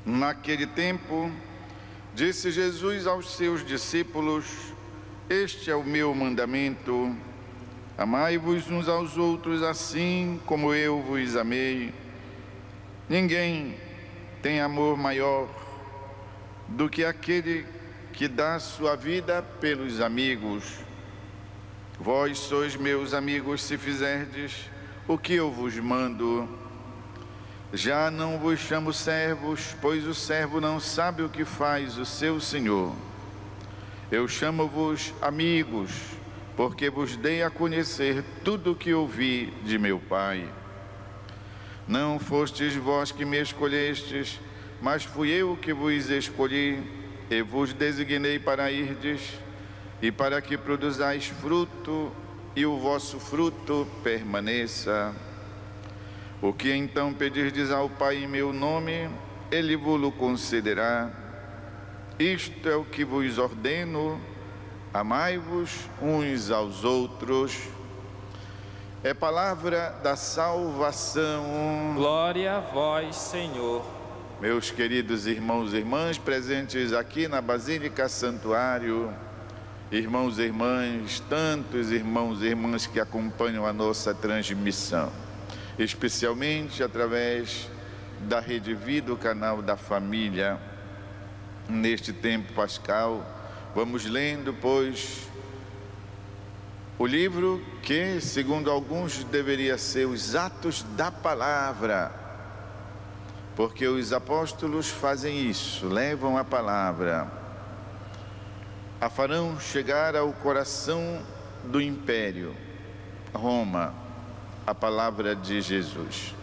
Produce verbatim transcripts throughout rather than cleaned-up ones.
Naquele tempo, disse Jesus aos seus discípulos: este é o meu mandamento, amai-vos uns aos outros assim como eu vos amei. Ninguém tem amor maior do que aquele que dá sua vida pelos amigos. Vós sois meus amigos se fizerdes o que eu vos mando. Já não vos chamo servos, pois o servo não sabe o que faz o seu senhor. Eu chamo-vos amigos, porque vos dei a conhecer tudo o que ouvi de meu Pai. Não fostes vós que me escolhestes, mas fui eu que vos escolhi e vos designei para irdes e para que produzais fruto e o vosso fruto permaneça. O que então pedirdes ao Pai em meu nome, Ele vos-lo concederá. Isto é o que vos ordeno: amai-vos uns aos outros. É palavra da salvação. Glória a vós, Senhor. Meus queridos irmãos e irmãs presentes aqui na Basílica Santuário, irmãos e irmãs, tantos irmãos e irmãs que acompanham a nossa transmissão, especialmente através da Rede Vida, o canal da família. Neste tempo pascal, vamos lendo, pois, o livro que, segundo alguns, deveria ser os Atos da Palavra, porque os apóstolos fazem isso, levam a palavra, a farão chegar ao coração do império, Roma, a palavra de Jesus.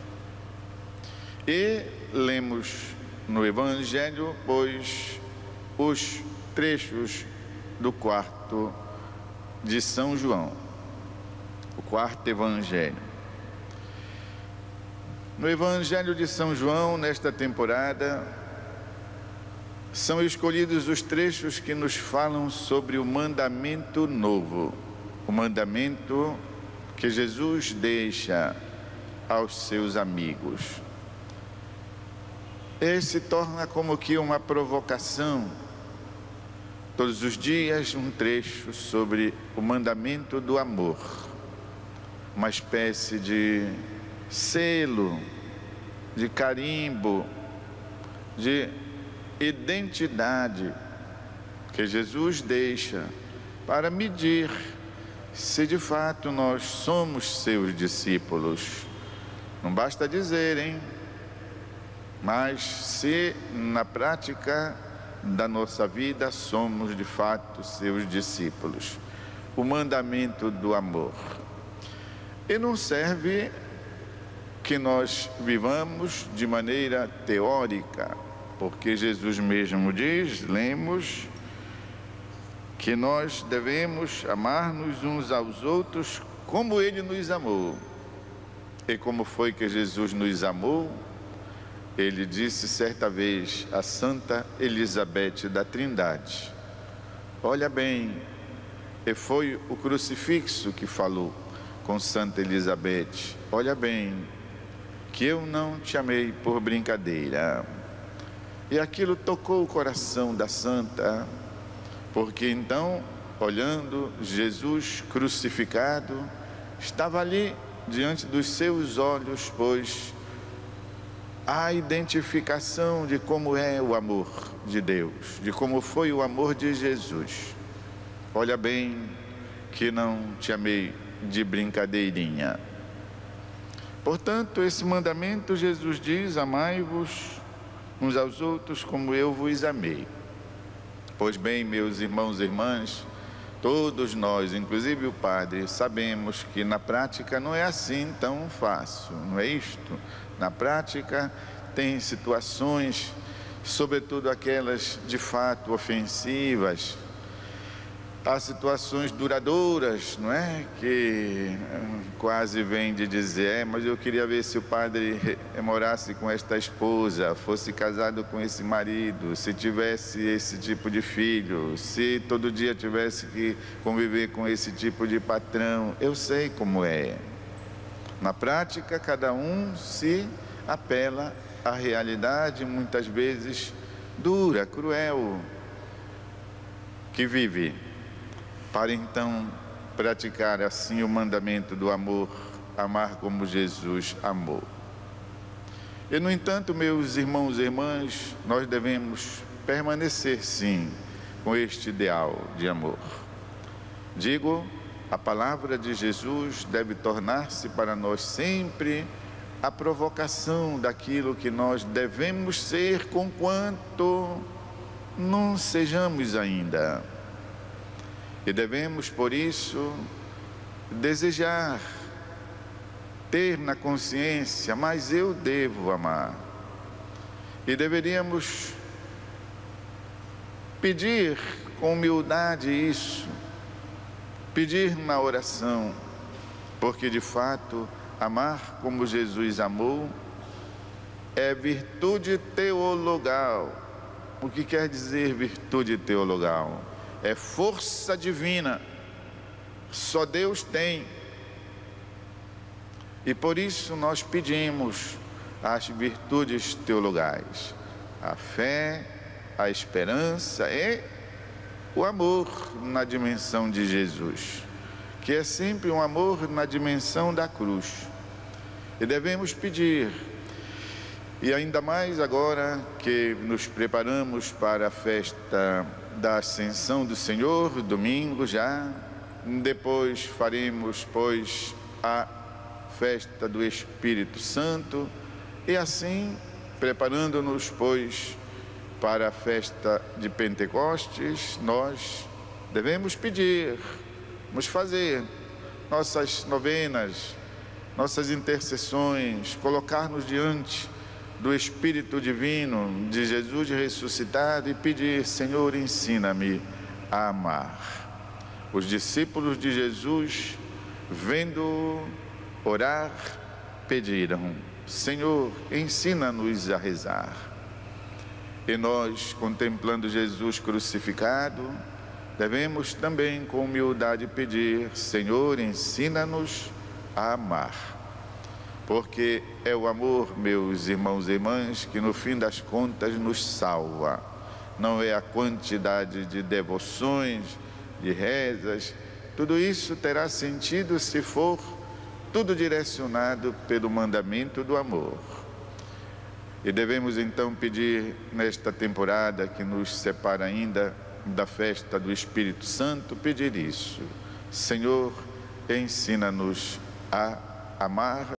E lemos no Evangelho, pois, os trechos do quarto de São João, o quarto Evangelho. No Evangelho de São João, nesta temporada, são escolhidos os trechos que nos falam sobre o mandamento novo, o mandamento que Jesus deixa aos seus amigos. Esse torna como que uma provocação, todos os dias um trecho sobre o mandamento do amor, uma espécie de selo, de carimbo, de identidade que Jesus deixa para medir se de fato nós somos seus discípulos. Não basta dizer, hein? Mas se na prática da nossa vida somos de fato seus discípulos. O mandamento do amor. E não serve que nós vivamos de maneira teórica, porque Jesus mesmo diz, lemos, que nós devemos amar-nos uns aos outros como Ele nos amou. E como foi que Jesus nos amou? Ele disse certa vez a Santa Elizabeth da Trindade: olha bem, e foi o crucifixo que falou com Santa Elizabeth: olha bem, que eu não te amei por brincadeira. E aquilo tocou o coração da Santa, porque então, olhando Jesus crucificado, estava ali diante dos seus olhos, pois, a identificação de como é o amor de Deus, de como foi o amor de Jesus. Olha bem, que não te amei de brincadeirinha. Portanto, esse mandamento, Jesus diz: amai-vos uns aos outros como eu vos amei. Pois bem, meus irmãos e irmãs, todos nós, inclusive o Padre, sabemos que na prática não é assim tão fácil, não é isto? Na prática tem situações, sobretudo aquelas de fato ofensivas, há situações duradouras, não é? Que quase vem de dizer: é, mas eu queria ver se o padre morasse com esta esposa, fosse casado com esse marido, se tivesse esse tipo de filho, se todo dia tivesse que conviver com esse tipo de patrão. Eu sei como é. Na prática, cada um se apela a realidade muitas vezes dura, cruel, que vive, para então praticar assim o mandamento do amor, amar como Jesus amou. E, no entanto, meus irmãos e irmãs, nós devemos permanecer, sim, com este ideal de amor. Digo, a palavra de Jesus deve tornar-se para nós sempre a provocação daquilo que nós devemos ser, conquanto não sejamos ainda. E devemos, por isso, desejar, ter na consciência, mas eu devo amar. E deveríamos pedir com humildade isso, pedir na oração, porque de fato, amar como Jesus amou é virtude teologal. O que quer dizer virtude teologal? É força divina, só Deus tem. E por isso nós pedimos as virtudes teologais, a fé, a esperança e o amor na dimensão de Jesus, que é sempre um amor na dimensão da cruz. E devemos pedir, e ainda mais agora que nos preparamos para a festa da Ascensão do Senhor, domingo já, depois faremos, pois, a festa do Espírito Santo, e assim, preparando-nos, pois, para a festa de Pentecostes, nós devemos pedir, vamos fazer nossas novenas, nossas intercessões, colocar-nos diante do Espírito Divino de Jesus ressuscitado e pedir: Senhor, ensina-me a amar. Os discípulos de Jesus, vendo orar, pediram: Senhor, ensina-nos a rezar. E nós, contemplando Jesus crucificado, devemos também com humildade pedir: Senhor, ensina-nos a amar. Porque é o amor, meus irmãos e irmãs, que no fim das contas nos salva. Não é a quantidade de devoções, de rezas. Tudo isso terá sentido se for tudo direcionado pelo mandamento do amor. E devemos então pedir nesta temporada que nos separa ainda da festa do Espírito Santo, pedir isso: Senhor, ensina-nos a amar